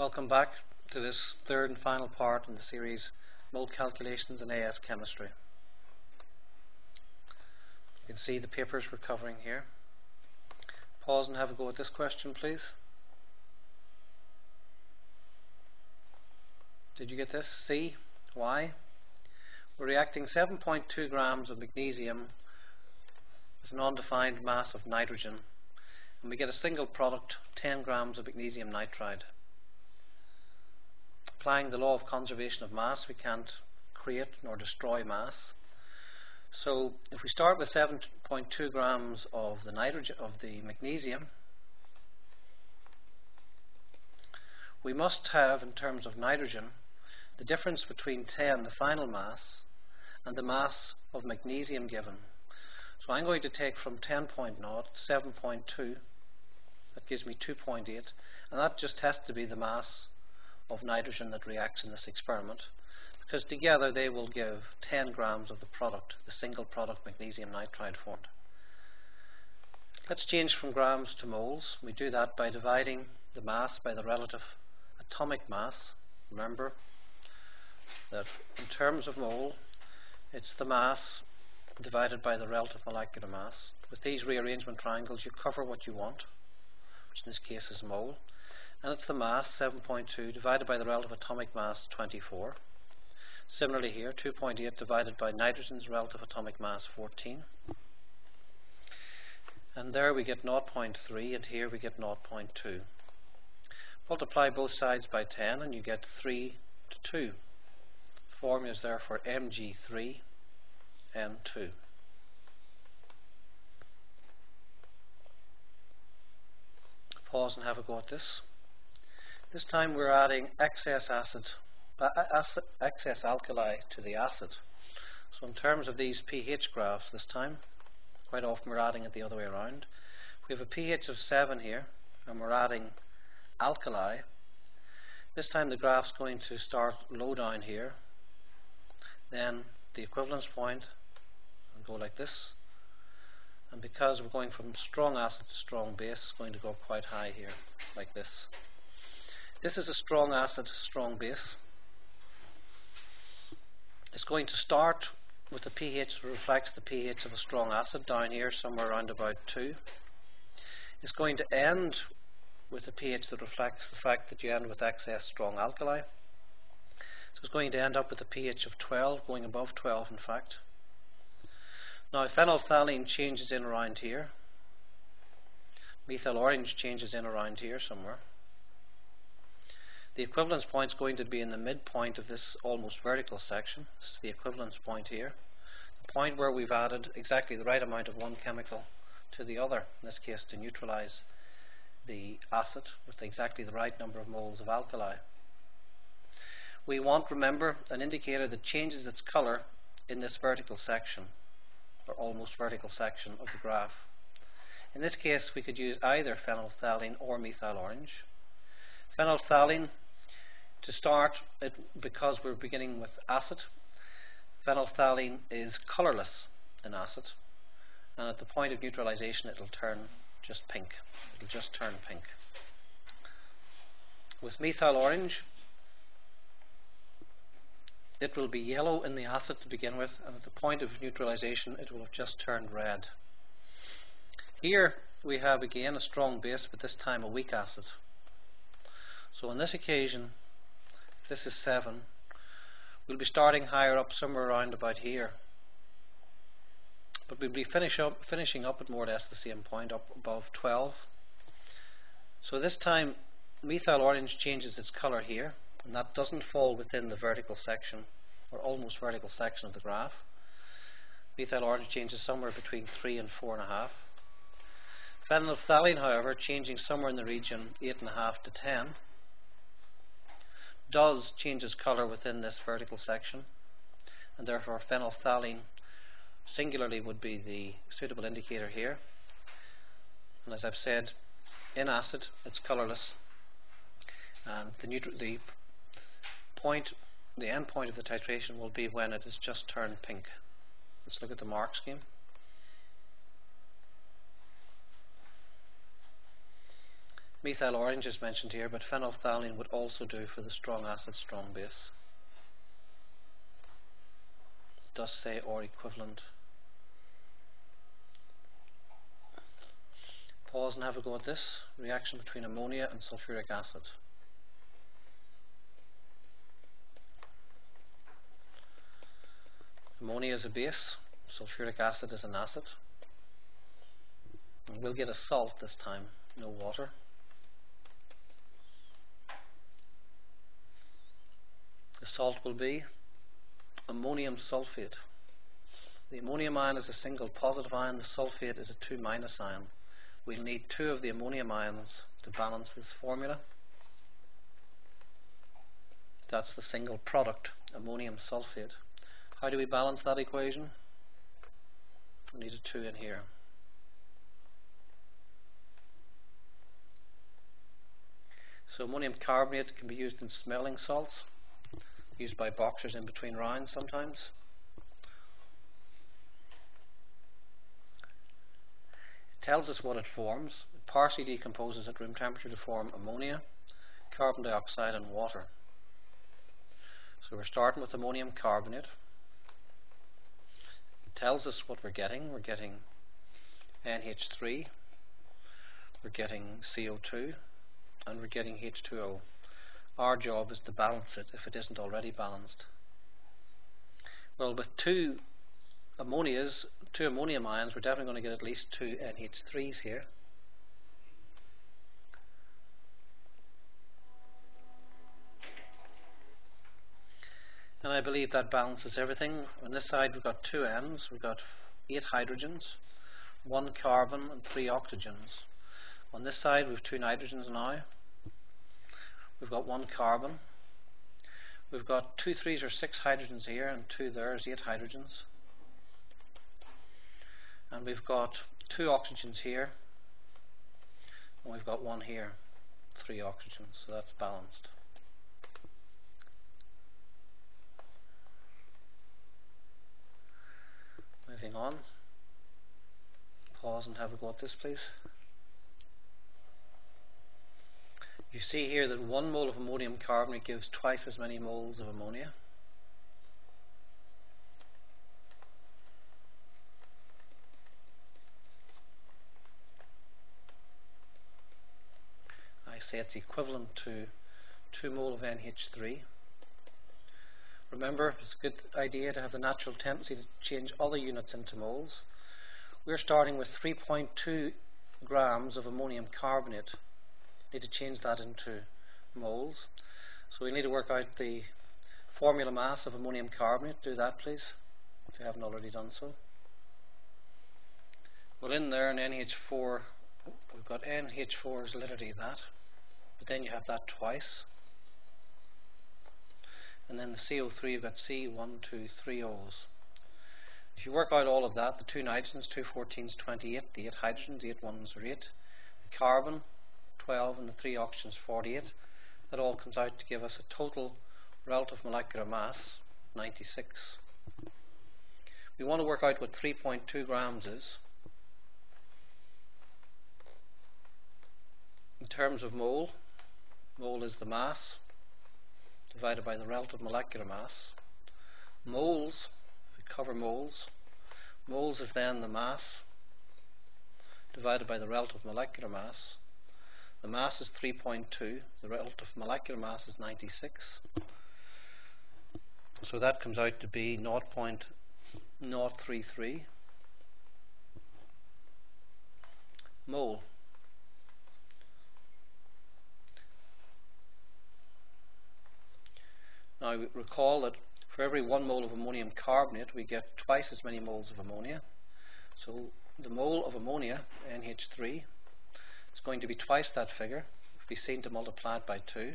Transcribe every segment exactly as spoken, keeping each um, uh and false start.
Welcome back to this third and final part in the series Mole Calculations in A S Chemistry. You can see the papers we're covering here. Pause and have a go at this question, please. Did you get this? C. Why? We're reacting seven point two grams of magnesium with an undefined mass of nitrogen, and we get a single product, ten grams of magnesium nitride. Applying the law of conservation of mass, we can't create nor destroy mass. So if we start with seven point two grams of the nitrogen of the magnesium, we must have, in terms of nitrogen, the difference between ten, the final mass, and the mass of magnesium given. So I'm going to take from ten point zero, seven point two, that gives me two point eight, and that just has to be the mass of nitrogen that reacts in this experiment, because together they will give ten grams of the product, the single product magnesium nitride formed. Let's change from grams to moles. We do that by dividing the mass by the relative atomic mass. Remember that in terms of mole, it's the mass divided by the relative molecular mass. With these rearrangement triangles, you cover what you want, which in this case is mole. And it's the mass, seven point two, divided by the relative atomic mass, twenty-four. Similarly here, two point eight divided by nitrogen's relative atomic mass, fourteen. And there we get zero point three, and here we get zero point two. Multiply both sides by ten, and you get three to two. The formula is there for M G three N two. Pause and have a go at this. This time we're adding excess acid, uh, acid, excess alkali to the acid. So in terms of these pH graphs this time, quite often we're adding it the other way around. We have a pH of seven here, and we're adding alkali. This time the graph's going to start low down here, then the equivalence point, and go like this. And because we're going from strong acid to strong base, it's going to go quite high here, like this. This is a strong acid, strong base. It's going to start with a pH that reflects the pH of a strong acid down here, somewhere around about two. It's going to end with a pH that reflects the fact that you end with excess strong alkali. So it's going to end up with a pH of twelve, going above twelve in fact. Now phenolphthalein changes in around here. Methyl orange changes in around here somewhere. The equivalence point is going to be in the midpoint of this almost vertical section. This is the equivalence point here. The point where we've added exactly the right amount of one chemical to the other, in this case to neutralize the acid with exactly the right number of moles of alkali. We want, remember, an indicator that changes its color in this vertical section, or almost vertical section of the graph. In this case we could use either phenolphthalein or methyl orange. Phenolphthalein, to start, it, because we're beginning with acid, phenolphthalein is colorless in acid, and at the point of neutralization it'll turn just pink. It'll just turn pink. With methyl orange, it will be yellow in the acid to begin with, and at the point of neutralization it will have just turned red. Here we have again a strong base, but this time a weak acid. So on this occasion, if this is seven, we'll be starting higher up, somewhere around about here. But we'll be finish up, finishing up at more or less the same point, up above twelve. So this time methyl orange changes its color here, and that doesn't fall within the vertical section, or almost vertical section of the graph. Methyl orange changes somewhere between three and four and a half. Phenolphthalein, however, changing somewhere in the region eight and a half to ten, does change its color within this vertical section, and therefore phenolphthalein singularly would be the suitable indicator here. And as I've said, in acid it's colorless, and the, neutral, the point, the end point of the titration will be when it has just turned pink. Let's look at the mark scheme. Methyl orange is mentioned here, but phenolphthalein would also do for the strong acid, strong base. It does say or equivalent. Pause and have a go at this reaction between ammonia and sulfuric acid. Ammonia is a base, sulfuric acid is an acid. And we'll get a salt this time, no water. The salt will be ammonium sulfate. The ammonium ion is a single positive ion, the sulfate is a two minus ion. We'll need two of the ammonium ions to balance this formula. That's the single product, ammonium sulfate. How do we balance that equation? We need a two in here. So ammonium carbonate can be used in smelling salts, used by boxers in between rounds sometimes. It tells us what it forms. It partially decomposes at room temperature to form ammonia, carbon dioxide and water. So we're starting with ammonium carbonate. It tells us what we're getting. We're getting N H three, we're getting C O two, and we're getting H two O. Our job is to balance it if it isn't already balanced. Well, with two ammonias, two ammonium ions, we're definitely going to get at least two N H threes here. And I believe that balances everything. On this side we've got two N's, we've got eight hydrogens, one carbon and three oxygens. On this side we've two nitrogens now. We've got one carbon. We've got two threes or six hydrogens here and two there's eight hydrogens. And we've got two oxygens here. And we've got one here, three oxygens, so that's balanced. Moving on. Pause and have a go at this, please. You see here that one mole of ammonium carbonate gives twice as many moles of ammonia. I say it's equivalent to two mole of N H three. Remember, it's a good idea to have the natural tendency to change other units into moles. We're starting with three point two grams of ammonium carbonate. We need to change that into moles. So we need to work out the formula mass of ammonium carbonate. Do that, please, if you haven't already done so. Well, in there in N H four, we've got N H four is literally that, but then you have that twice. And then the C O three, you've got C, one, two, three O's. If you work out all of that, the two nitrogens, two fourteens, twenty-eight, the eight hydrogens, eight ones are eight, the carbon, twelve, and the three oxygens, forty-eight. That all comes out to give us a total relative molecular mass, ninety-six. We want to work out what three point two grams is. In terms of mole, mole is the mass divided by the relative molecular mass. Moles, if we cover moles, moles is then the mass divided by the relative molecular mass. The mass is three point two, the relative molecular mass is ninety-six. So that comes out to be zero point zero three three mole. Now recall that for every one mole of ammonium carbonate we get twice as many moles of ammonia. So the mole of ammonia, N H three, is going to be twice that figure. If we seen to multiply it by two.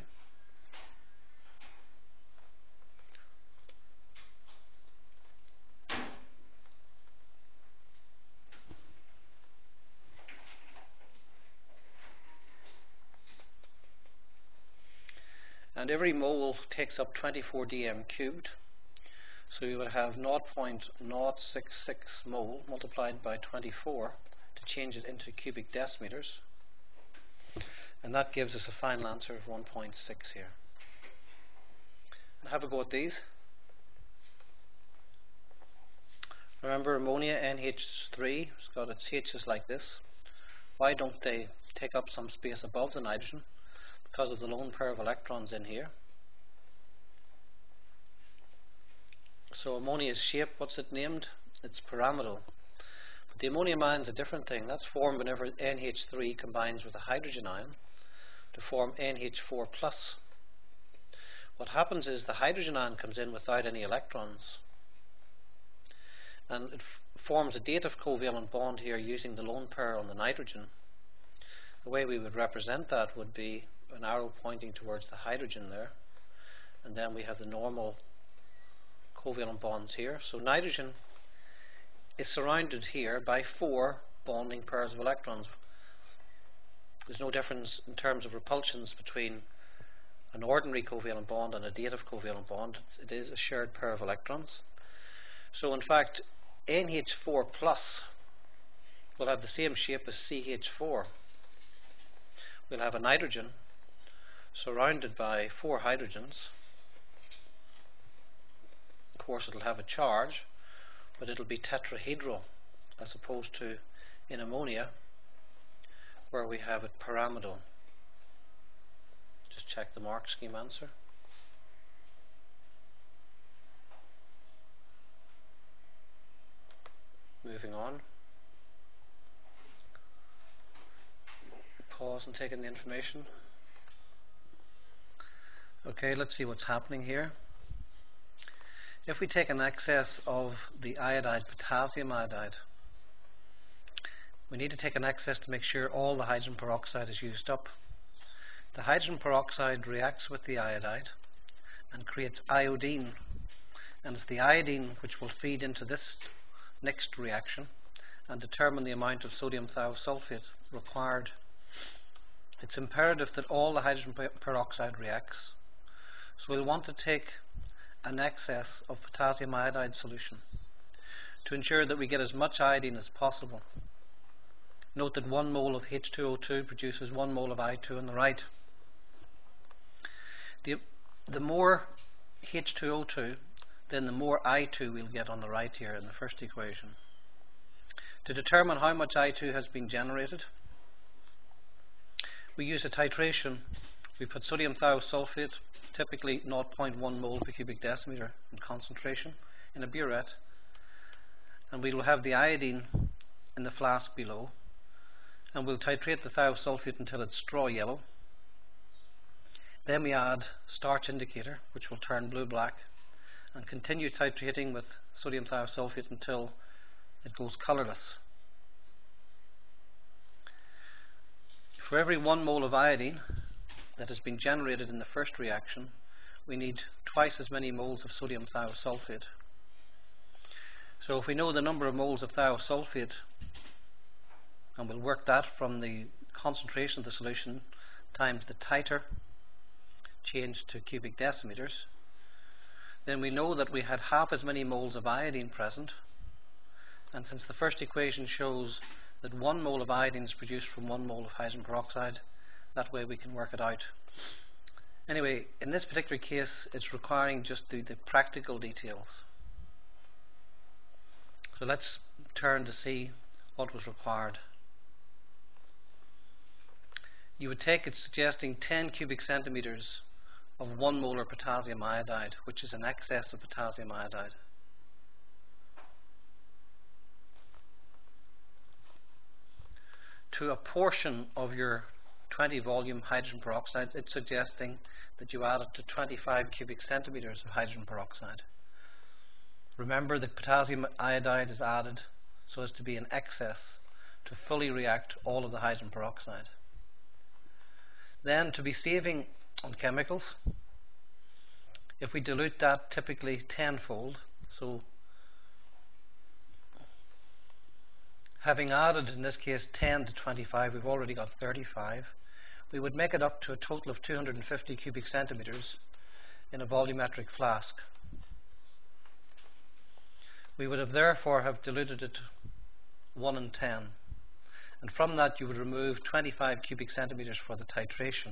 And every mole takes up twenty-four D M cubed. So we would have zero point zero six six mole multiplied by twenty-four to change it into cubic decimeters. And that gives us a final answer of one point six here. And have a go at these. Remember, ammonia N H three has got its H's like this. Why don't they take up some space above the nitrogen? Because of the lone pair of electrons in here. So ammonia's shape, what's it named? It's pyramidal. But the ammonium ion is a different thing. That's formed whenever N H three combines with a hydrogen ion to form N H four plus. What happens is the hydrogen ion comes in without any electrons, and it f forms a dative covalent bond here using the lone pair on the nitrogen. The way we would represent that would be an arrow pointing towards the hydrogen there, and then we have the normal covalent bonds here. So nitrogen is surrounded here by four bonding pairs of electrons. There's no difference in terms of repulsions between an ordinary covalent bond and a dative covalent bond. It is a shared pair of electrons. So in fact, N H four plus will have the same shape as C H four. We'll have a nitrogen surrounded by four hydrogens. Of course, it'll have a charge, but it'll be tetrahedral as opposed to in ammonia, where we have it pyramidal. Just check the mark scheme answer. Moving on. Pause and take in the information. Okay, let's see what's happening here. If we take an excess of the iodide, potassium iodide, we need to take an excess to make sure all the hydrogen peroxide is used up. The hydrogen peroxide reacts with the iodide and creates iodine, and it's the iodine which will feed into this next reaction and determine the amount of sodium thiosulfate required. It's imperative that all the hydrogen peroxide reacts, so we'll want to take an excess of potassium iodide solution to ensure that we get as much iodine as possible. Note that one mole of H two O two produces one mole of I two on the right. The, the more H two O two, then the more I two we'll get on the right here in the first equation. To determine how much I two has been generated, we use a titration. We put sodium thiosulfate, typically zero point one mole per cubic decimeter in concentration, in a burette, and we will have the iodine in the flask below, and we'll titrate the thiosulfate until it's straw yellow. Then we add starch indicator, which will turn blue-black, and continue titrating with sodium thiosulfate until it goes colourless. For every one mole of iodine that has been generated in the first reaction, we need twice as many moles of sodium thiosulfate. So if we know the number of moles of thiosulfate, and we'll work that from the concentration of the solution times the titer changed to cubic decimeters, then we know that we had half as many moles of iodine present, and since the first equation shows that one mole of iodine is produced from one mole of hydrogen peroxide, that way we can work it out. Anyway, in this particular case, it's requiring just the, the practical details. So let's turn to see what was required. You would take, it's suggesting ten cubic centimeters of one molar potassium iodide, which is an excess of potassium iodide. To a portion of your twenty volume hydrogen peroxide, it's suggesting that you add it to twenty-five cubic centimeters of hydrogen peroxide. Remember that potassium iodide is added so as to be in excess to fully react all of the hydrogen peroxide. Then, to be saving on chemicals, if we dilute that typically tenfold, so having added in this case ten to twenty-five, we've already got thirty-five. We would make it up to a total of two hundred fifty cubic centimeters in a volumetric flask. We would have therefore have diluted it one in ten, and from that you would remove twenty-five cubic centimeters for the titration,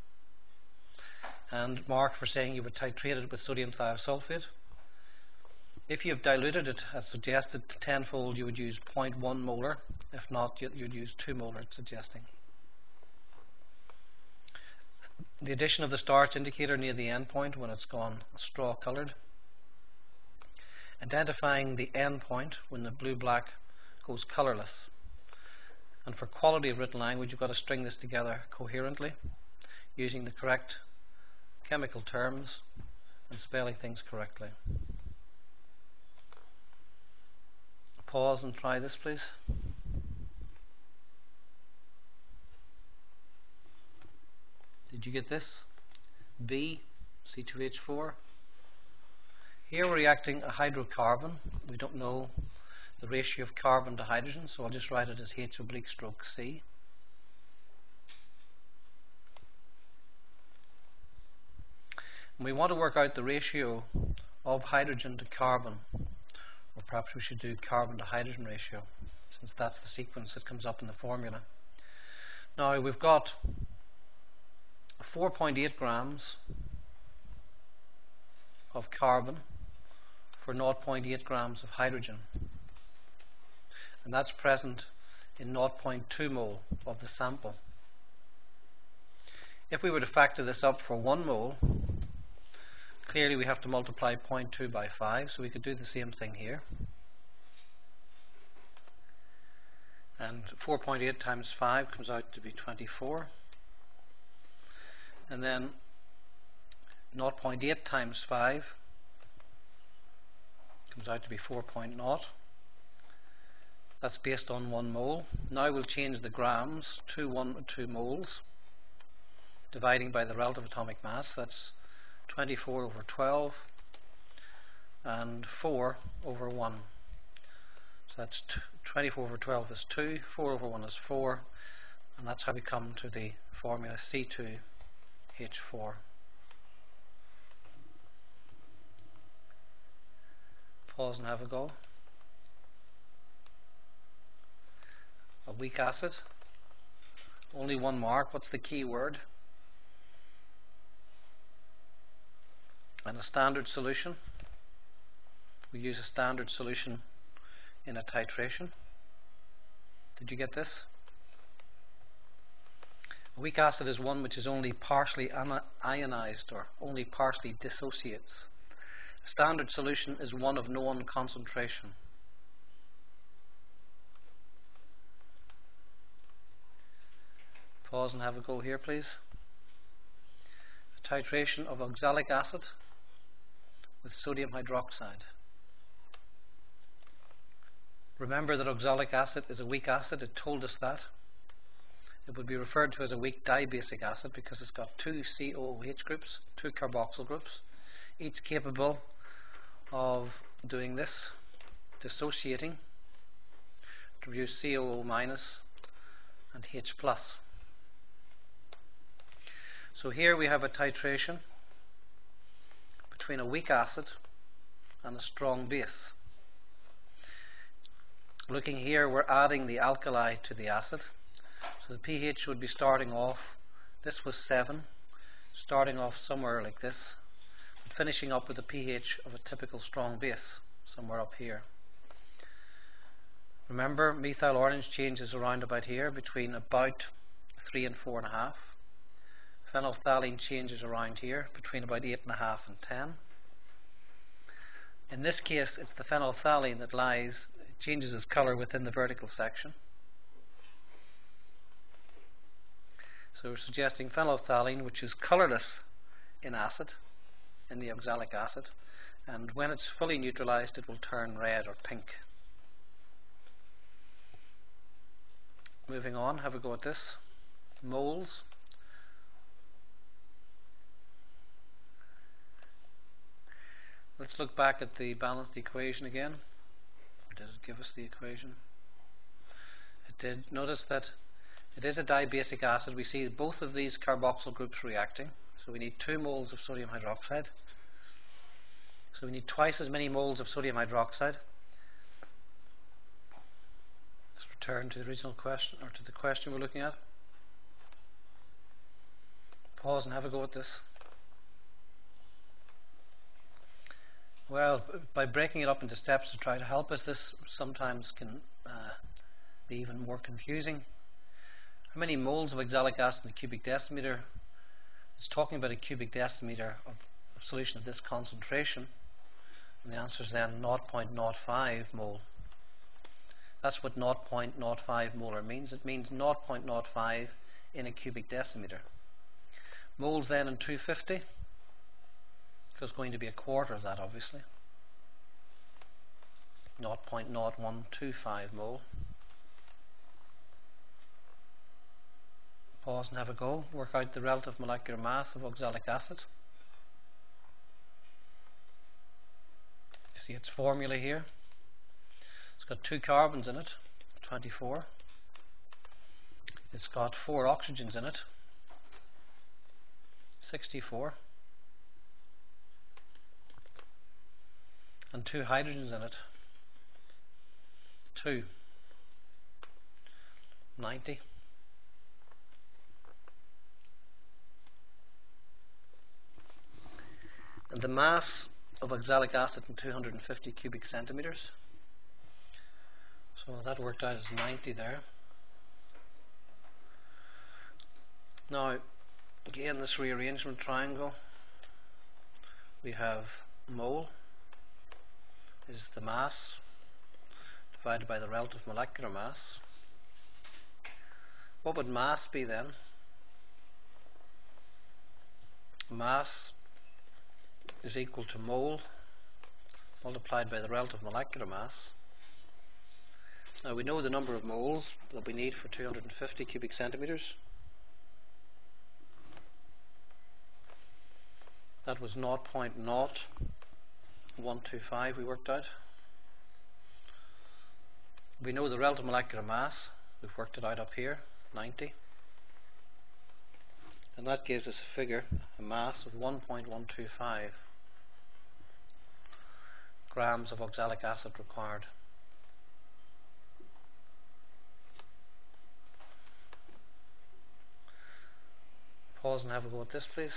and mark for saying you would titrate it with sodium thiosulfate. If you have diluted it as suggested tenfold, you would use zero point one molar. If not, you'd use two molar, it's suggesting. The addition of the starch indicator near the end point when it's gone straw coloured. Identifying the end point when the blue-black goes colourless. And for quality of written language, you've got to string this together coherently, using the correct chemical terms and spelling things correctly. Pause and try this, please. Did you get this? B, C two H four. Here we're reacting a hydrocarbon. We don't know the ratio of carbon to hydrogen, so I'll just write it as H oblique stroke C. And we want to work out the ratio of hydrogen to carbon, or perhaps we should do carbon to hydrogen ratio, since that's the sequence that comes up in the formula. Now we've got four point eight grams of carbon for zero point eight grams of hydrogen, and that's present in zero point two mole of the sample. If we were to factor this up for one mole, clearly we have to multiply zero point two by five, so we could do the same thing here. And four point eight times five comes out to be twenty-four. And then zero point eight times five comes out to be four point zero. That's based on one mole. Now we'll change the grams to one two moles, dividing by the relative atomic mass. That's twenty-four over twelve and four over one. So that's twenty-four over twelve is two, four over one is four, and that's how we come to the formula C two H four. Pause and have a go. A weak acid. Only one mark. What's the key word? And a standard solution. We use a standard solution in a titration. Did you get this? A weak acid is one which is only partially ionized or only partially dissociates. A standard solution is one of known concentration. Pause and have a go here, please. A titration of oxalic acid with sodium hydroxide. Remember that oxalic acid is a weak acid. It told us that. It would be referred to as a weak dibasic acid because it's got two C O O H groups, two carboxyl groups, each capable of doing this, dissociating to produce C O O minus and H plus. So here we have a titration between a weak acid and a strong base. Looking here, we're adding the alkali to the acid. So the pH would be starting off, this was seven, starting off somewhere like this, but finishing up with a pH of a typical strong base, somewhere up here. Remember, methyl orange changes around about here, between about three and four and a half. Phenolphthalein changes around here, between about eight and a half and ten. In this case, it's the phenolphthalein that lies, it changes its colour within the vertical section. So we're suggesting phenolphthalein, which is colourless in acid, in the oxalic acid, and when it's fully neutralized it will turn red or pink. Moving on, have a go at this. Moles. Let's look back at the balanced equation again. Or did it give us the equation? It did. Notice that it is a dibasic acid. We see both of these carboxyl groups reacting. So we need two moles of sodium hydroxide. So we need twice as many moles of sodium hydroxide. return to the original question, or to the question we're looking at. Pause and have a go at this. Well, by breaking it up into steps to try to help us, this sometimes can uh, be even more confusing. How many moles of oxalic acid in a cubic decimeter? It's talking about a cubic decimeter of a solution of this concentration, and the answer is then zero point zero five mole. That's what zero point zero five molar means. It means zero point zero five in a cubic decimeter. Moles then in two hundred fifty, because it's going to be a quarter of that, obviously. zero point zero one two five mole. Pause and have a go. Work out the relative molecular mass of oxalic acid. You see its formula here. It's got two carbons in it, twenty-four. It's got four oxygens in it, sixty-four. And two hydrogens in it, two, ninety. And the mass of oxalic acid in two hundred fifty cubic centimeters. So that worked out as ninety there. Now, again, this rearrangement triangle, we have mole is the mass divided by the relative molecular mass. What would mass be then? Mass is equal to mole multiplied by the relative molecular mass. Now we know the number of moles that we need for two hundred fifty cubic centimeters. That was zero point zero one two five we worked out. We know the relative molecular mass, we've worked it out up here, ninety. And that gives us a figure, a mass of one point one two five grams of oxalic acid required. Pause and have a go at this, please.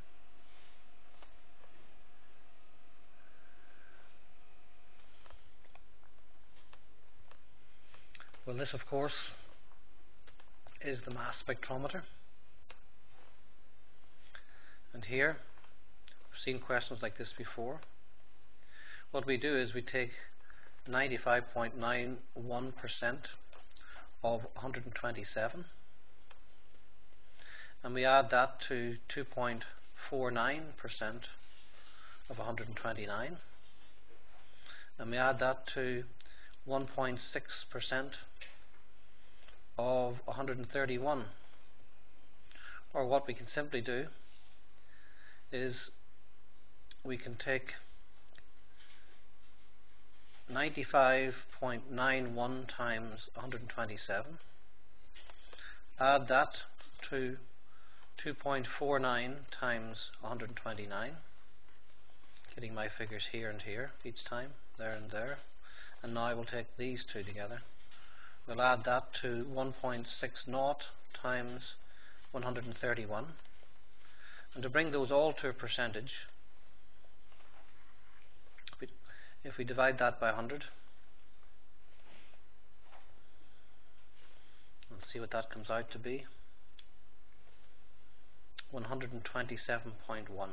Well, this of course is the mass spectrometer. And here, we've seen questions like this before. What we do is we take ninety-five point nine one percent of one hundred twenty-seven and we add that to two point four nine percent of one hundred twenty-nine, and we add that to one point six percent of one hundred thirty-one. Or what we can simply do is we can take ninety-five point nine one times one hundred twenty-seven, add that to two point four nine times one hundred twenty-nine, getting my figures here and here each time, there and there, and now we'll take these two together. We'll add that to one point six zero times one hundred thirty-one, and to bring those all to a percentage, if we divide that by one hundred and see what that comes out to be, one hundred twenty-seven point one.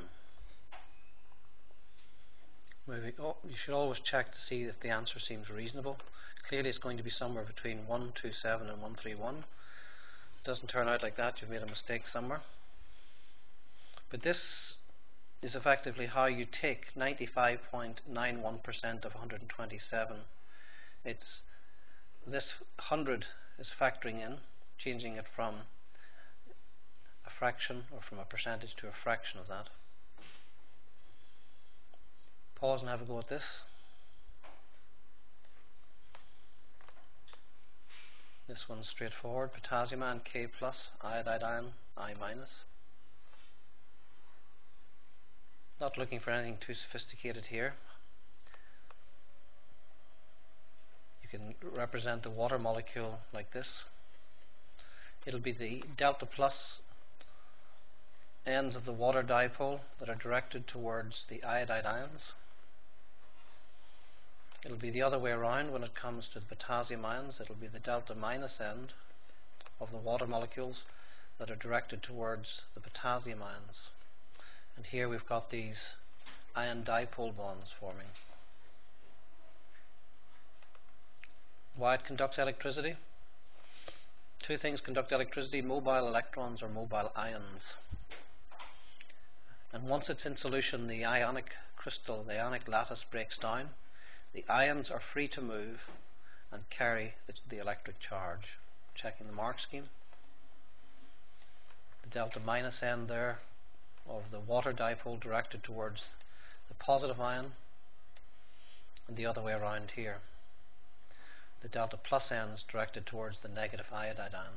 Moving, oh, you should always check to see if the answer seems reasonable. Clearly it's going to be somewhere between one twenty-seven and one thirty-one. It doesn't turn out like that, you've made a mistake somewhere. But this is effectively how you take ninety-five point nine one percent of one hundred twenty-seven. It's this one hundred is factoring in, changing it from a fraction or from a percentage to a fraction of that. Pause and have a go at this. This one's straightforward. Potassium ion K plus, iodide ion I minus. Not looking for anything too sophisticated here. You can represent the water molecule like this. It'll be the delta plus ends of the water dipole that are directed towards the iodide ions. It'll be the other way around when it comes to the potassium ions. It'll be the delta minus end of the water molecules that are directed towards the potassium ions. And here we've got these ion dipole bonds forming. Why it conducts electricity? Two things conduct electricity: mobile electrons or mobile ions. And once it's in solution, the ionic crystal, the ionic lattice breaks down. The ions are free to move and carry the, the electric charge. Checking the mark scheme. The delta minus end there of the water dipole directed towards the positive ion, and the other way around here. The delta plus ends directed towards the negative iodide ion.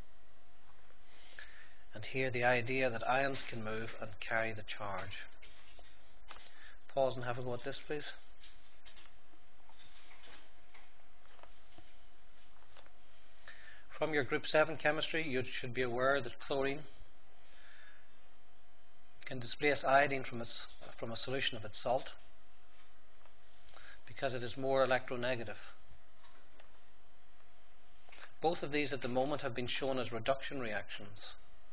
And here the idea that ions can move and carry the charge. Pause and have a go at this, please. From your group seven chemistry, you should be aware that chlorine can displace iodine from, its, from a solution of its salt because it is more electronegative. Both of these at the moment have been shown as reduction reactions,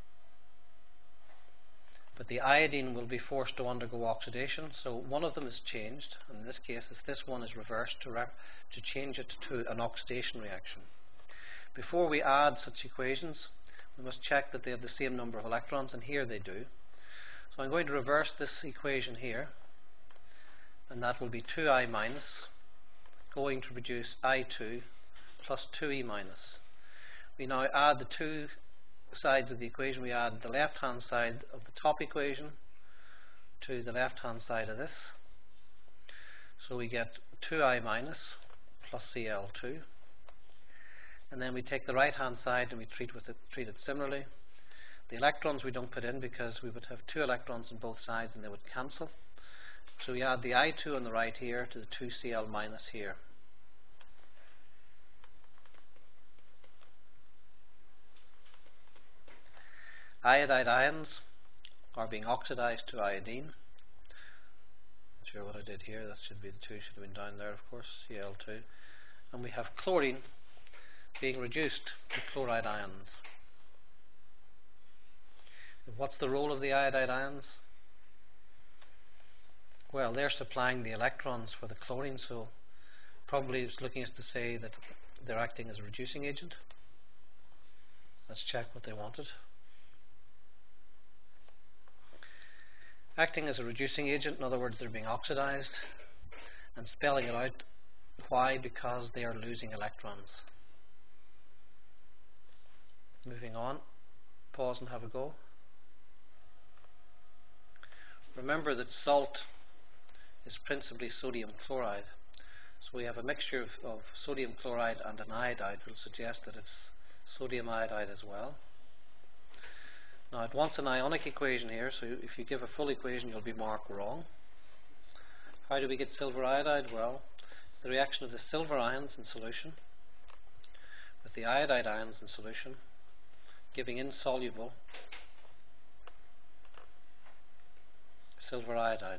but the iodine will be forced to undergo oxidation, so one of them is changed, and in this case is this one is reversed to, rep to change it to an oxidation reaction. Before we add such equations, we must check that they have the same number of electrons, and here they do. So I'm going to reverse this equation here, and that will be two i minus going to produce I two plus two e minus. We now add the two sides of the equation. We add the left hand side of the top equation to the left hand side of this, so we get two i minus plus C l two, and then we take the right hand side and we treat, with it, treat it similarly. The electrons we don't put in because we would have two electrons on both sides and they would cancel, so we add the I two on the right here to the two C l minus here. Iodide ions are being oxidized to iodine. Not sure what I did here. That should be the two, should have been down there, of course, C l two. And we have chlorine being reduced to chloride ions. What's the role of the iodide ions? Well, they're supplying the electrons for the chlorine, so probably it's looking as to say that they're acting as a reducing agent. Let's check what they wanted. Acting as a reducing agent, in other words, they're being oxidized, and spelling it out. Why? Because they are losing electrons. Moving on, pause and have a go. Remember that salt is principally sodium chloride, so we have a mixture of, of sodium chloride and an iodide. Will suggest that it's sodium iodide as well. Now it wants an ionic equation here, so if you give a full equation you'll be marked wrong. How do we get silver iodide? Well, it's the reaction of the silver ions in solution with the iodide ions in solution, giving insoluble silver iodide.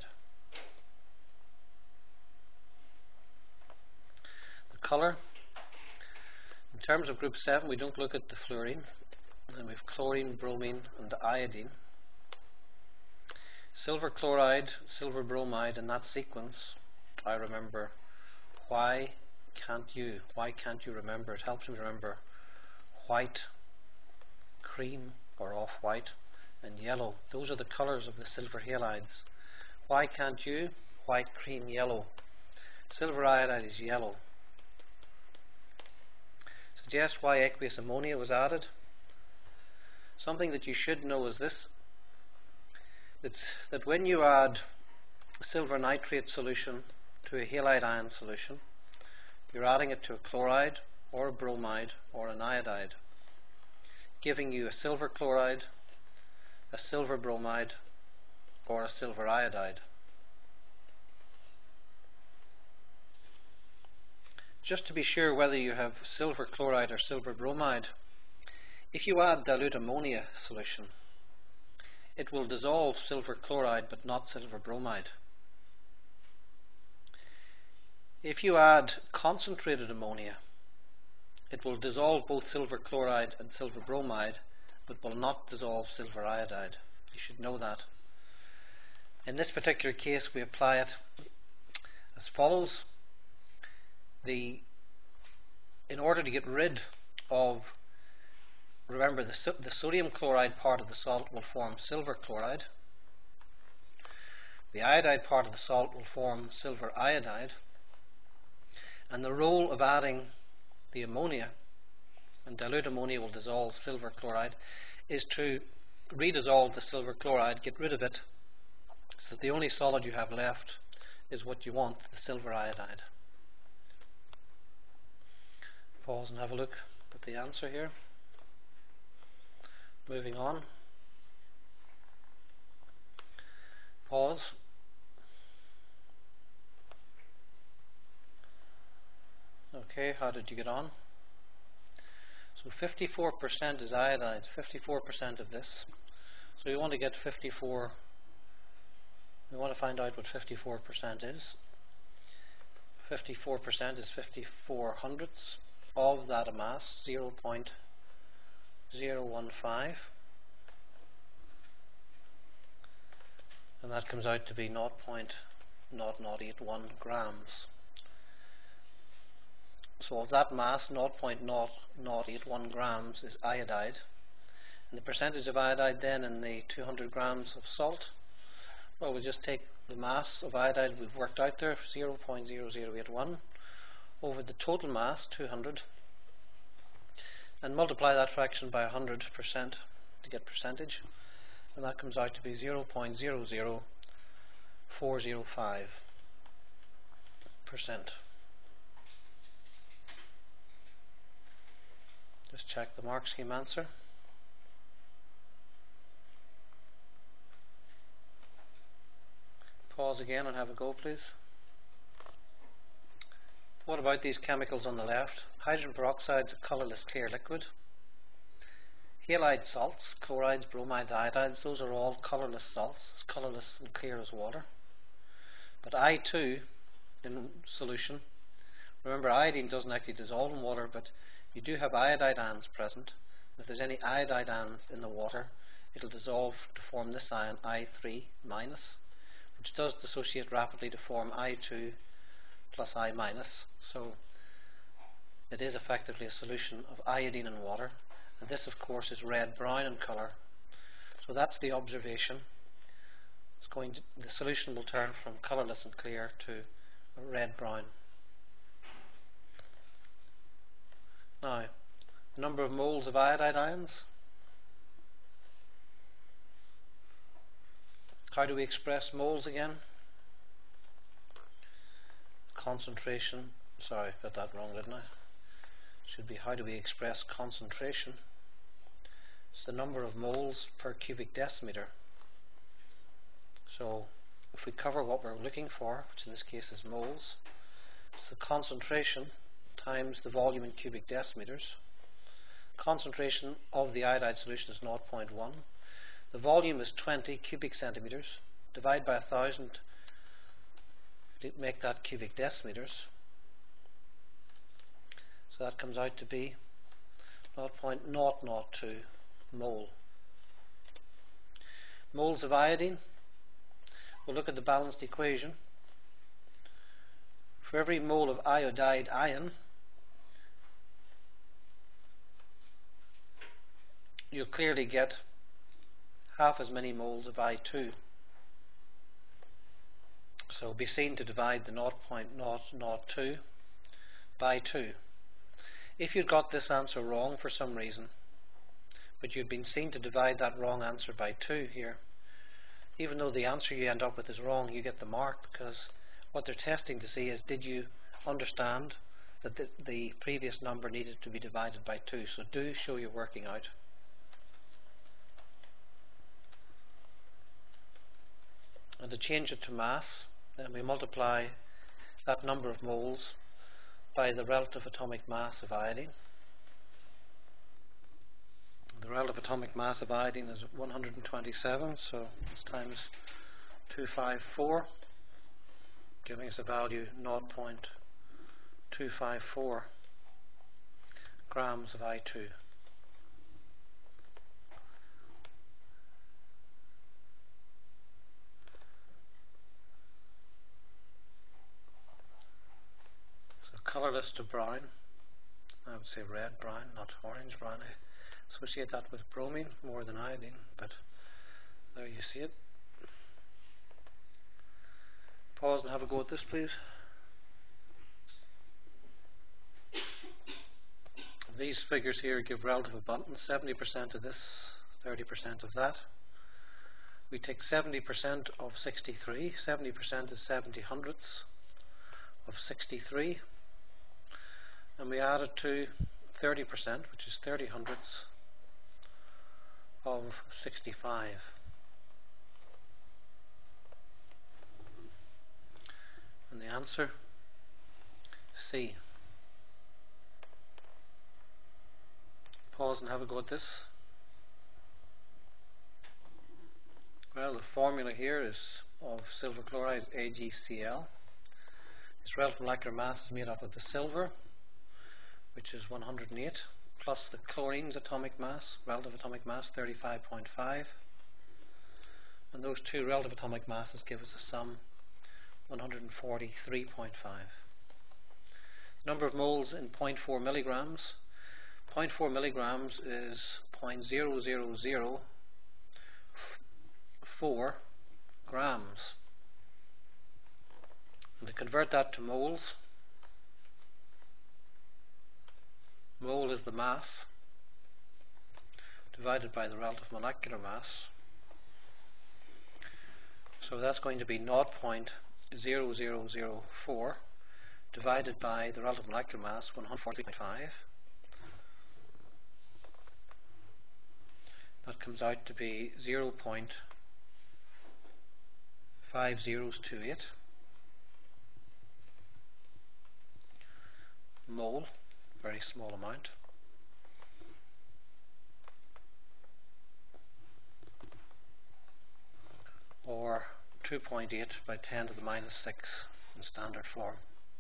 The colour, in terms of group seven, we don't look at the fluorine, and we have chlorine, bromine and iodine. Silver chloride, silver bromide, in that sequence. I remember. Why can't you? Why can't you remember? It helps me remember white, cream or off-white, and yellow. Those are the colours of the silver halides. Why can't you? White, cream, yellow. Silver iodide is yellow. Suggest why aqueous ammonia was added. Something that you should know is this: it's that when you add silver nitrate solution to a halide ion solution, you're adding it to a chloride or a bromide or an iodide, giving you a silver chloride, a silver bromide or a silver iodide. just to be sure whether you have silver chloride or silver bromide, if you add dilute ammonia solution, it will dissolve silver chloride but not silver bromide. If you add concentrated ammonia, it will dissolve both silver chloride and silver bromide but will not dissolve silver iodide. You should know that. In this particular case, we apply it as follows. The, in order to get rid of, remember the, so, the sodium chloride part of the salt will form silver chloride, the iodide part of the salt will form silver iodide, and the role of adding the ammonia, and dilute ammonia will dissolve silver chloride, is to redissolve the silver chloride, get rid of it, so that the only solid you have left is what you want, the silver iodide. Pause and have a look at the answer here. Moving on. Pause. Okay, how did you get on? So fifty-four percent is iodide, fifty-four percent of this. So we want to get fifty-four, we want to find out what fifty-four percent is. fifty-four percent is fifty-four hundredths of that mass, zero point zero one five. And that comes out to be zero point zero zero eight one grams. So of that mass, zero point zero zero eight one grams is iodide. And the percentage of iodide then in the two hundred grams of salt, well, we'll just take the mass of iodide we've worked out there, zero point zero zero eight one, over the total mass, two hundred, and multiply that fraction by one hundred percent to get percentage, and that comes out to be zero point zero zero four zero five percent. Just check the mark scheme answer. Pause again and have a go, please. What about these chemicals on the left? Hydrogen peroxide is a colourless clear liquid. Halide salts, chlorides, bromides, iodides, those are all colourless salts, it's colourless and clear as water. But I two in solution, remember iodine doesn't actually dissolve in water, but you do have iodide ions present. If there's any iodide ions in the water, it'll dissolve to form this ion I three minus, which does dissociate rapidly to form I two plus I minus. So it is effectively a solution of iodine in water, and this of course is red-brown in colour. So that's the observation. It's going to, the solution will turn from colourless and clear to red-brown. Now, number of moles of iodide ions. How do we express moles again? Concentration. Sorry, got that wrong, didn't I? Should be how do we express concentration? It's the number of moles per cubic decimeter. So if we cover what we're looking for, which in this case is moles, it's the concentration times the volume in cubic decimeters. Concentration of the iodide solution is zero point one. The volume is twenty cubic centimeters. Divide by one thousand to make that cubic decimeters. So that comes out to be zero point zero zero two mole. Moles of iodine. We'll look at the balanced equation. For every mole of iodide ion, you'll clearly get half as many moles of I two. So be seen to divide the zero point zero zero two by two. If you'd got this answer wrong for some reason, but you've been seen to divide that wrong answer by two here, even though the answer you end up with is wrong, you get the mark, because what they're testing to see is did you understand that the, the previous number needed to be divided by two. So do show your working out. And to change it to mass, then we multiply that number of moles by the relative atomic mass of iodine. The relative atomic mass of iodine is one hundred twenty-seven, so it's times two hundred fifty-four, giving us a value zero point two five four grams of I two. So colourless to brown, I would say red brown, not orange brown. I associate that with bromine more than iodine, but there you see it. Pause and have a go at this, please. These figures here give relative abundance, seventy percent of this, thirty percent of that. We take seventy percent of sixty-three, seventy percent is seventy hundredths of sixty-three, and we add it to thirty percent, which is thirty hundredths of sixty-five. And the answer, C. Pause and have a go at this. Well, the formula here is of silver chloride is A G C L. Its relative molecular mass is made up of the silver, which is one hundred eight, plus the chlorine's atomic mass, relative atomic mass thirty-five point five, and those two relative atomic masses give us a sum one hundred forty-three point five. The number of moles in zero point four milligrams. zero point four milligrams is zero point zero zero zero four grams. And to convert that to moles, mole is the mass divided by the relative molecular mass. So that's going to be zero point zero zero zero four divided by the relative molecular mass, one hundred forty point five. That comes out to be zero point five zero two eight mole, very small amount. Or two point eight by ten to the minus six in standard form.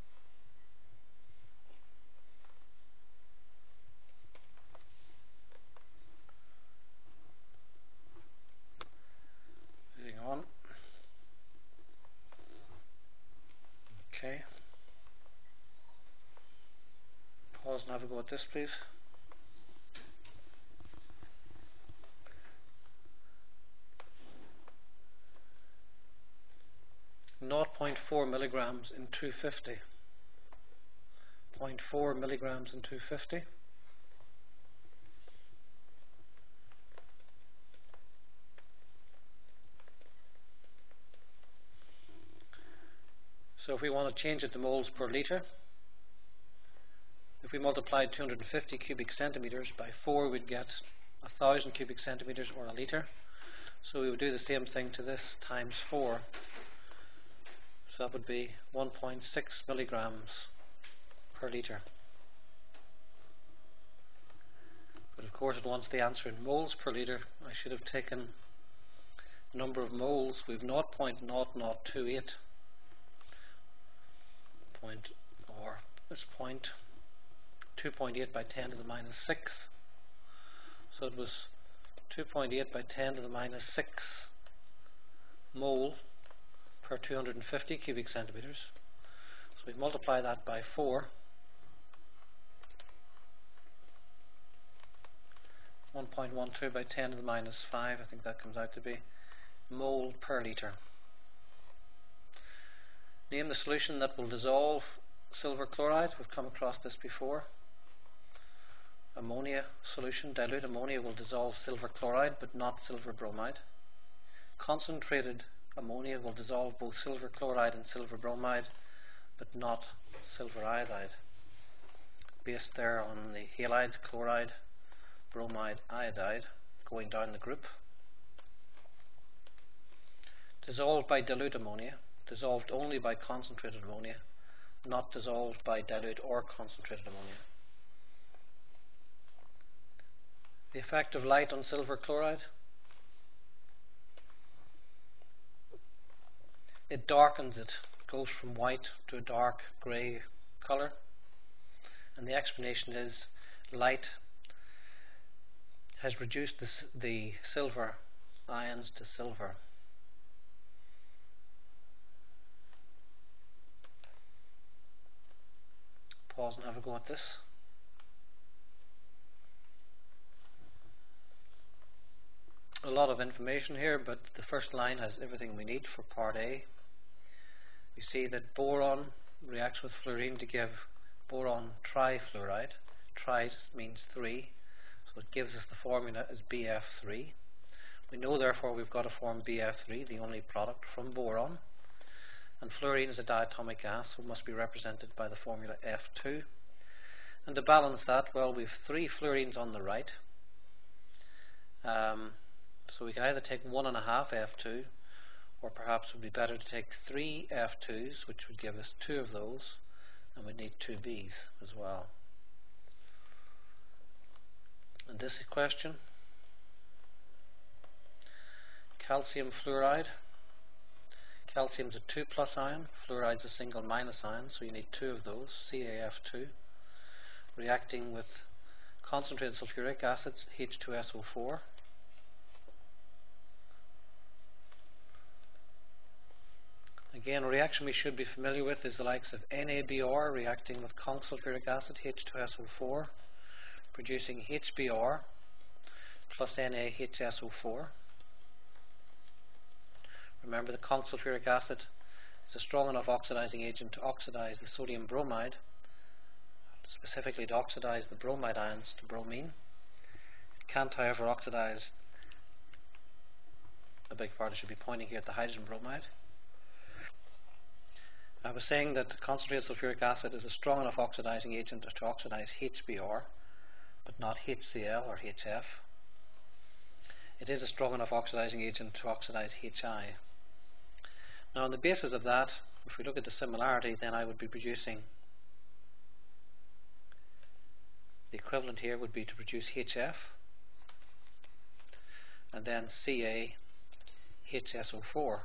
Moving on. Okay. Pause and have a go at this, please. zero point four milligrams in two hundred fifty. zero point four milligrams in two hundred fifty. So if we want to change it to moles per litre, if we multiplied two hundred fifty cubic centimeters by four, we'd get one thousand cubic centimeters or a litre. So we would do the same thing to this times four. So that would be one point six milligrams per litre. But of course it wants the answer in moles per litre. I should have taken the number of moles. We have zero point zero zero two eight point, or this point two point eight by ten to the minus six. So it was two point eight by ten to the minus six mole per two hundred fifty cubic centimeters. So we multiply that by four. one point one two by ten to the minus five, I think that comes out to be mole per litre. Name the solution that will dissolve silver chloride. We've come across this before. Ammonia solution, dilute ammonia will dissolve silver chloride but not silver bromide. Concentrated ammonia will dissolve both silver chloride and silver bromide but not silver iodide, based there on the halides chloride, bromide, iodide going down the group. Dissolved by dilute ammonia, dissolved only by concentrated ammonia, not dissolved by dilute or concentrated ammonia. The effect of light on silver chloride. It darkens it, it goes from white to a dark grey colour, and the explanation is light has reduced the, the silver ions to silver. Pause and have a go at this. A lot of information here, but the first line has everything we need for part A. You see that boron reacts with fluorine to give boron trifluoride. Tri means three, so it gives us the formula as B F three. We know therefore we've got to form B F three, the only product from boron. And fluorine is a diatomic gas, so it must be represented by the formula F two. And to balance that, well, we have three fluorines on the right. Um, so we can either take one and a half F two, or perhaps it would be better to take three F twos, which would give us two of those, and we'd need two B's as well. And this question, calcium fluoride. Calcium is a two plus ion, fluoride is a single minus ion, so you need two of those, C A F two, reacting with concentrated sulfuric acid, H two S O four. Again, a reaction we should be familiar with is the likes of N A B R reacting with conc sulfuric acid, H two S O four, producing H B R plus N A H S O four. Remember, the conc sulfuric acid is a strong enough oxidizing agent to oxidize the sodium bromide, specifically to oxidize the bromide ions to bromine. It can't, however, oxidize, a big part I should be pointing here at the hydrogen bromide. I was saying that concentrated sulfuric acid is a strong enough oxidizing agent to oxidize H B R, but not H C L or H F. It is a strong enough oxidizing agent to oxidize H I. Now, on the basis of that, if we look at the similarity, then I would be producing, the equivalent here would be to produce H F, and then C A H S O four.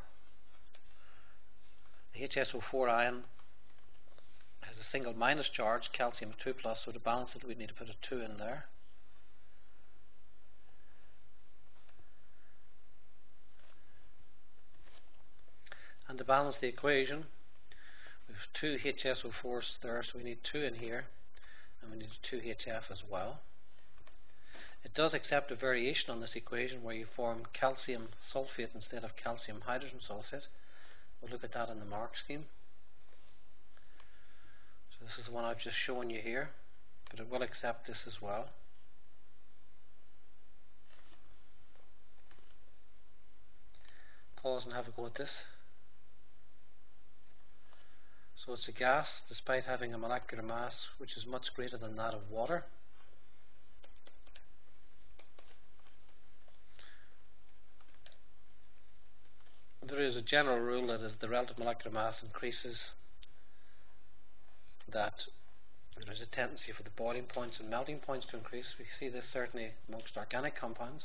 The H S O four ion has a single minus charge, calcium two plus, so to balance it we'd need to put a two in there. And to balance the equation, we have two H S O fours there, so we need two in here, and we need two H F as well. It does accept a variation on this equation where you form calcium sulfate instead of calcium hydrogen sulfate. We'll look at that in the mark scheme. So this is the one I've just shown you here, but it will accept this as well. Pause and have a go at this. So it's a gas, despite having a molecular mass which is much greater than that of water. There is a general rule that as the relative molecular mass increases, that there is a tendency for the boiling points and melting points to increase. We see this certainly amongst organic compounds.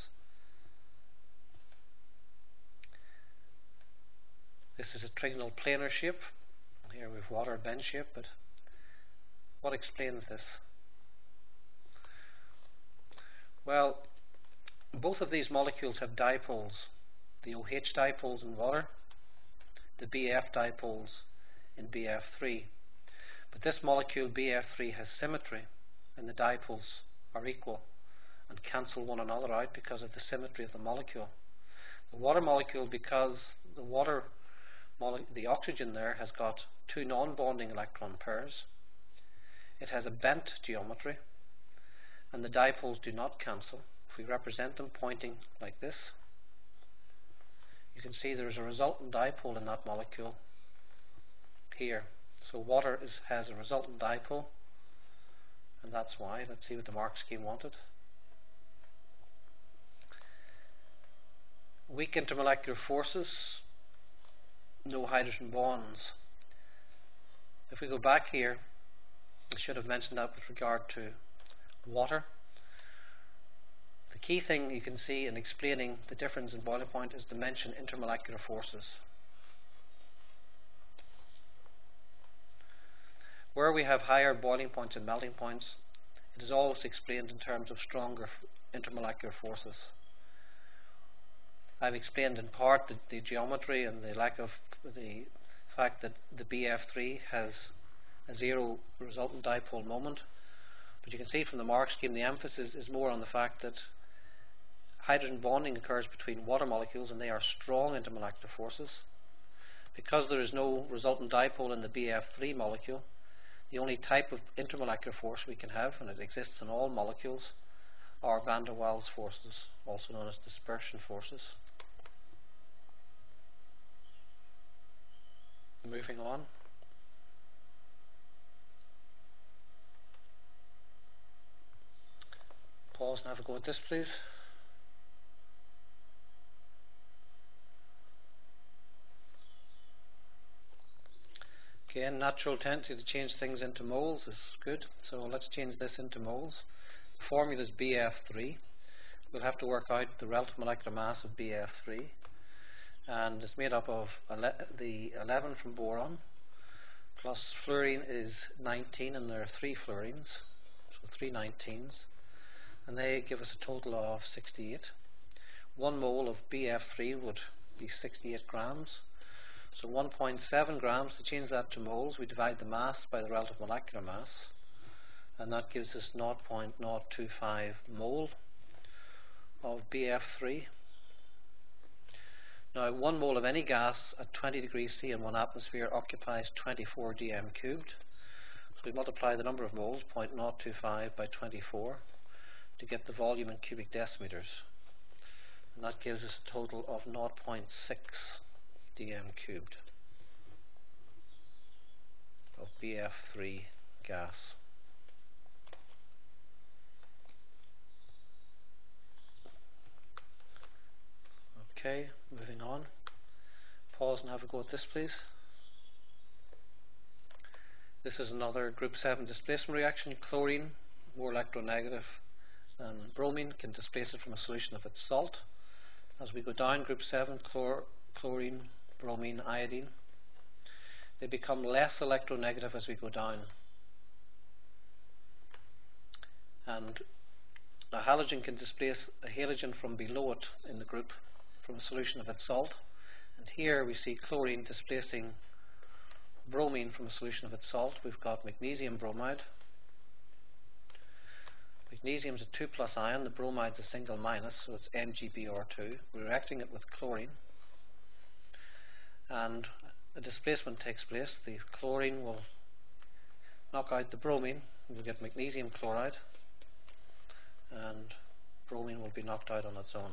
This is a trigonal planar shape. Here we have water bend shape, but what explains this? Well, both of these molecules have dipoles. The OH dipoles in water, the B F dipoles in B F three. But this molecule B F three has symmetry, and the dipoles are equal and cancel one another out because of the symmetry of the molecule. The water molecule, because the water mole the oxygen there has got two non-bonding electron pairs, it has a bent geometry, and the dipoles do not cancel. If we represent them pointing like this, you can see there is a resultant dipole in that molecule here. So water is, has a resultant dipole, and that's why. Let's see what the mark scheme wanted. Weak intermolecular forces, no hydrogen bonds. If we go back here, I should have mentioned that with regard to water. The key thing you can see in explaining the difference in boiling point is to mention intermolecular forces. Where we have higher boiling points and melting points, it is always explained in terms of stronger intermolecular forces. I've explained in part the, the geometry and the lack of the fact that the B F three has a zero resultant dipole moment, but you can see from the mark scheme the emphasis is more on the fact that hydrogen bonding occurs between water molecules and they are strong intermolecular forces. Because there is no resultant dipole in the B F three molecule, the only type of intermolecular force we can have, and it exists in all molecules, are van der Waals forces, also known as dispersion forces. Moving on. Pause and have a go at this, please. Again, natural tendency to change things into moles is good, so let's change this into moles. The formula is B F three. We'll have to work out the relative molecular mass of B F three, and it's made up of ele the eleven from boron, plus fluorine is nineteen, and there are three fluorines, so three nineteens, and they give us a total of sixty-eight. One mole of B F three would be sixty-eight grams. So one point seven grams, to change that to moles, we divide the mass by the relative molecular mass, and that gives us zero point zero two five mole of B F three. Now, one mole of any gas at twenty degrees C in one atmosphere occupies twenty-four d m cubed. So we multiply the number of moles, zero point zero two five, by twenty-four to get the volume in cubic decimeters, and that gives us a total of zero point six d m cubed of B F three gas. Okay, moving on. Pause and have a go at this, please. This is another group seven displacement reaction. Chlorine, more electronegative than bromine, can displace it from a solution of its salt. As we go down group seven, chlor chlorine, bromine, iodine, they become less electronegative as we go down. And a halogen can displace a halogen from below it in the group from a solution of its salt. And here we see chlorine displacing bromine from a solution of its salt. We've got magnesium bromide. Magnesium is a two plus ion, the bromide is a single minus, so it's M g B R two. We're reacting it with chlorine, and a displacement takes place. The chlorine will knock out the bromine, we'll get magnesium chloride, and bromine will be knocked out on its own.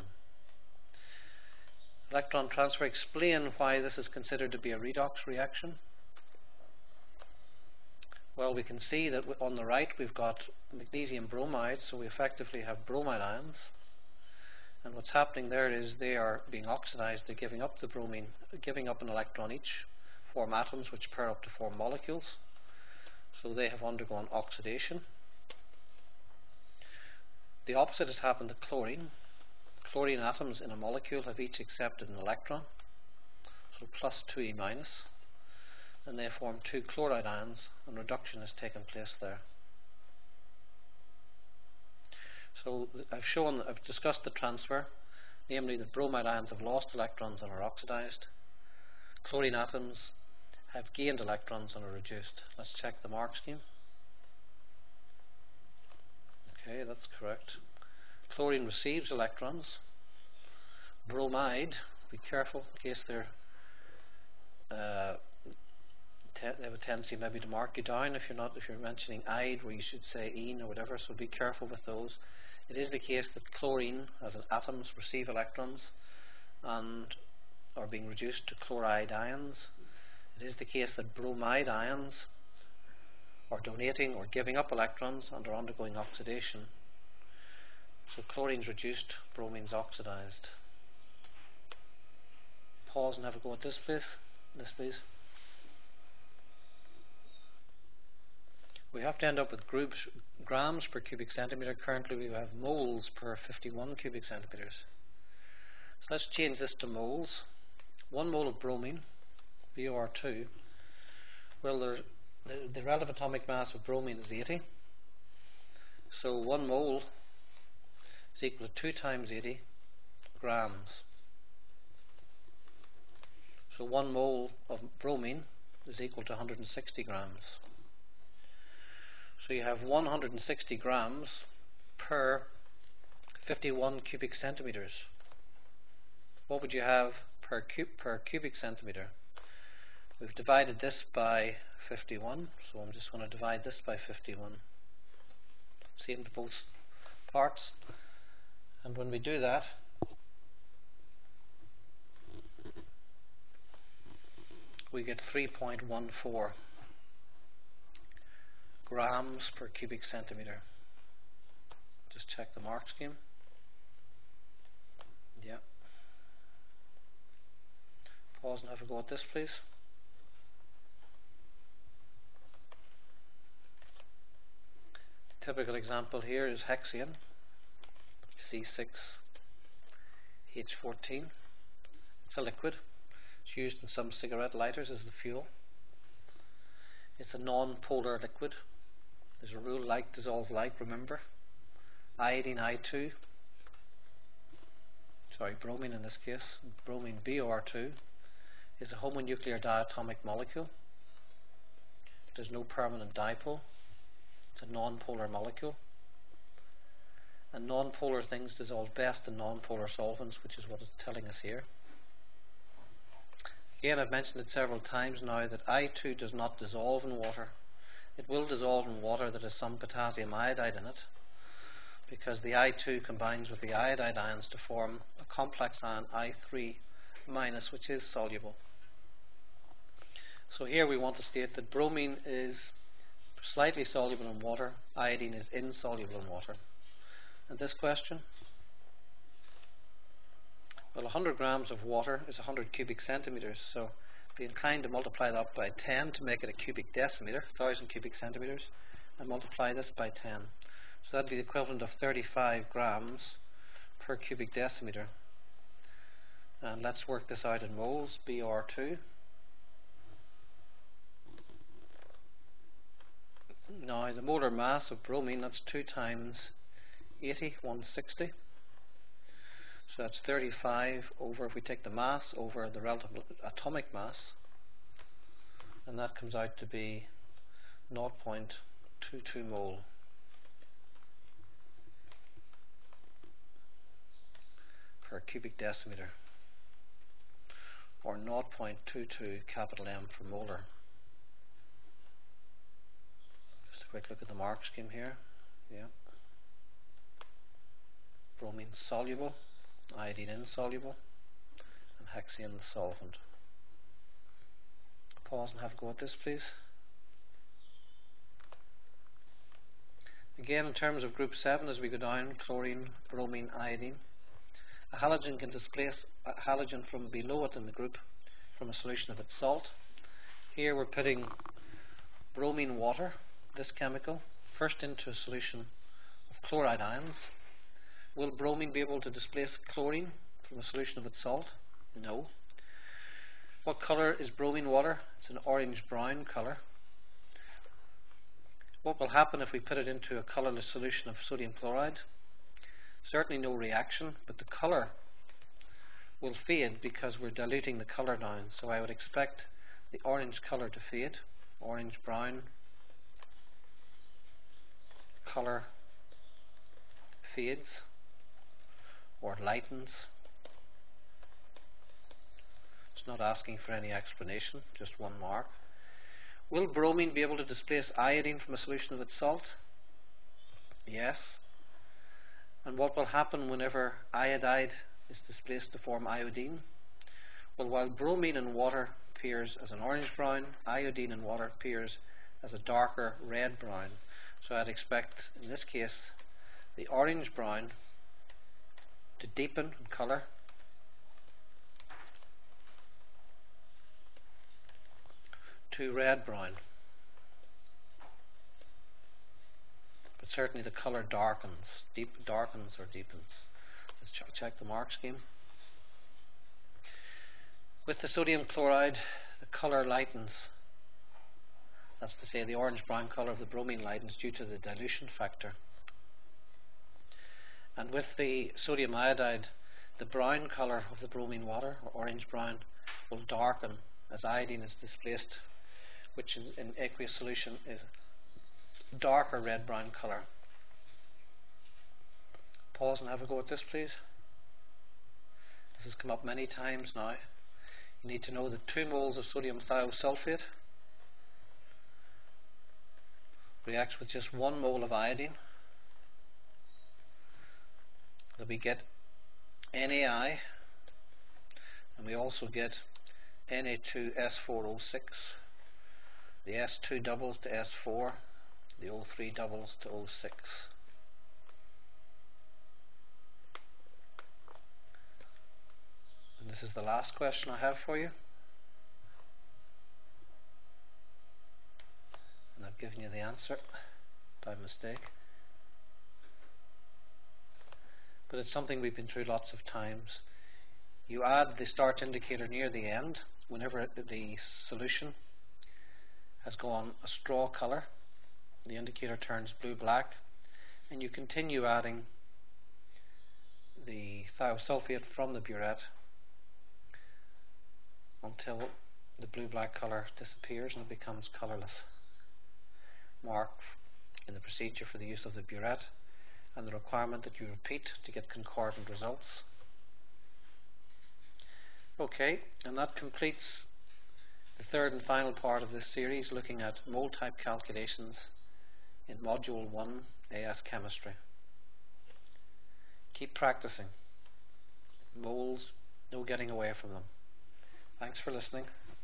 Electron transfer. Explain why this is considered to be a redox reaction. Well, we can see that on the right we've got magnesium bromide, so we effectively have bromide ions. And what's happening there is they are being oxidized, they're giving up the bromine, giving up an electron each, form atoms which pair up to form molecules. So they have undergone oxidation. The opposite has happened to chlorine. Chlorine atoms in a molecule have each accepted an electron, so plus two E minus, and they form two chloride ions, and reduction has taken place there. So I've shown, I've discussed the transfer, namely that bromide ions have lost electrons and are oxidized. Chlorine atoms have gained electrons and are reduced. Let's check the mark scheme. Okay, that's correct. Chlorine receives electrons. Bromide, be careful in case they're uh, they have a tendency maybe to mark you down if you're not if you're mentioning ide where you should say ene or whatever, so be careful with those. It is the case that chlorine as in atoms receive electrons and are being reduced to chloride ions. It is the case that bromide ions are donating or giving up electrons and are undergoing oxidation. So chlorine's reduced, bromine's oxidized. Pause and have a go at this please. This please. We have to end up with groups, grams per cubic centimeter. Currently we have moles per fifty-one cubic centimeters. So let's change this to moles. One mole of bromine, B O R two, well, the, the relative atomic mass of bromine is eighty. So one mole is equal to two times eighty grams. So one mole of bromine is equal to one hundred sixty grams. So you have one hundred sixty grams per fifty-one cubic centimeters. What would you have per, cub, per cubic centimeter? We've divided this by fifty-one, so I'm just going to divide this by fifty-one. Same to both parts. And when we do that, we get three point one four grams per cubic centimeter. Just check the mark scheme. Yeah. Pause and have a go at this, please. The typical example here is hexane, C six H fourteen. It's a liquid. It's used in some cigarette lighters as the fuel. It's a non-polar liquid. There's a rule: like dissolve like, remember. Iodine I two, sorry, bromine in this case, bromine B O R two, is a homonuclear diatomic molecule. There's no permanent dipole. It's a non-polar molecule. And non-polar things dissolve best in non-polar solvents, which is what it's telling us here. Again, I've mentioned it several times now that I two does not dissolve in water. It will dissolve in water that has some potassium iodide in it, because the I two combines with the iodide ions to form a complex ion I three minus, which is soluble. So here we want to state that bromine is slightly soluble in water, iodine is insoluble in water. And this question? Well, one hundred grams of water is one hundred cubic centimeters, so be inclined to multiply that by ten to make it a cubic decimeter, one thousand cubic centimeters, and multiply this by ten. So that would be the equivalent of thirty-five grams per cubic decimeter. And let's work this out in moles, B O R two. Now the molar mass of bromine, that's two times eighty, one hundred sixty. So that's thirty-five over, if we take the mass over the relative atomic mass, and that comes out to be zero point two two mole. Per cubic decimeter, or zero point two two capital M for molar. Just a quick look at the mark scheme here. Yeah. Bromine soluble, iodine insoluble, and hexane the solvent. Pause and have a go at this, please. Again, in terms of group seven, as we go down, chlorine, bromine, iodine, a halogen can displace a halogen from below it in the group from a solution of its salt. Here we're putting bromine water, this chemical, first into a solution of chloride ions. Will bromine be able to displace chlorine from a solution of its salt? No. What colour is bromine water? It's an orange-brown colour. What will happen if we put it into a colourless solution of sodium chloride? Certainly no reaction, but the colour will fade because we're diluting the colour down. So I would expect the orange colour to fade. Orange-brown colour fades or lightens. It's not asking for any explanation, just one mark. Will bromine be able to displace iodine from a solution of its salt? Yes. And what will happen whenever iodide is displaced to form iodine? Well, while bromine in water appears as an orange-brown, iodine in water appears as a darker red-brown. So I'd expect, in this case, the orange-brown to deepen in colour to red-brown. but certainly the colour darkens, deep darkens or deepens. Let's ch check the mark scheme. With the sodium chloride, the colour lightens. That's to say, the orange-brown colour of the bromine lightens due to the dilution factor. And with the sodium iodide, the brown colour of the bromine water, or orange-brown, will darken as iodine is displaced, which in, in aqueous solution is darker red-brown colour. Pause and have a go at this, please. This has come up many times now. You need to know that two moles of sodium thiosulfate reacts with just one mole of iodine. That we get N A I, and we also get N A two S four O six. The S two doubles to S four, the O three doubles to O six. And this is the last question I have for you. And I've given you the answer by mistake. But it's something we've been through lots of times. You add the start indicator near the end whenever the solution has gone a straw colour. The indicator turns blue-black, and you continue adding the thiosulfate from the burette until the blue-black colour disappears and it becomes colourless. Mark in the procedure for the use of the burette and the requirement that you repeat to get concordant results. Okay, and that completes the third and final part of this series, looking at mole-type calculations in Module one A S Chemistry. Keep practicing. Moles, no getting away from them. Thanks for listening.